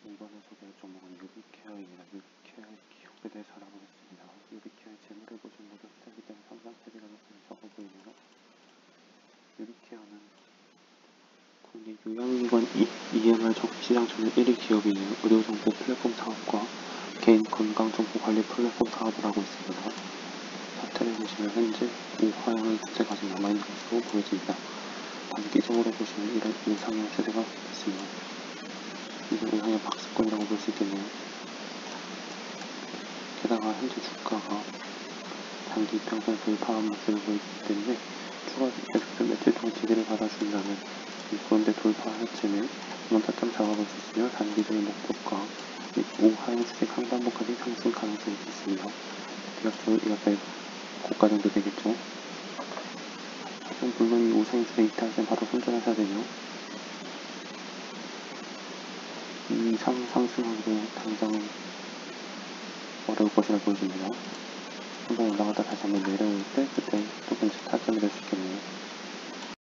이번에 소개할 종목은 유비케어입니다. 유비케어의 기업에 대해서 알아보겠습니다. 유비케어의 재물을 보시면 모두 스텝이 된 상승세가 적어 보이네요. 유비케어는 국내 요양기관 EMR 적시장 전문 1위 기업이네요. 의료정보 플랫폼 사업과 개인 건강정보 관리 플랫폼 사업을 하고 있습니다. 차트를 보시면 현재 우하향의 추세가 아직 남아있는 것으로 보여집니다. 단기적으로 보시면 이런 우상향 추세가 있습니다. 이건 우상향 박스권이라고 볼 수 있겠네요. 게다가 현재 주가가 단기 평선 돌파한 모습을 보이기 때문에 추가 계속된 며칠 동안 지지를 받아준다면 그런데 돌파했지만 이번 타점 잡아볼 수 있으며 단기적인 목표가 우하향 추세 상단부까지 상승 가능성이 있습니다. 대략적으로 이 앞에 고가 정도 되겠죠. 물론 이 우상향 추세 이탈시엔 바로 손절하셔야 되며 이 이상 상승하기도 당장은 어려울 것이라 보여집니다. 한번 올라가다 다시 한번 내려올 때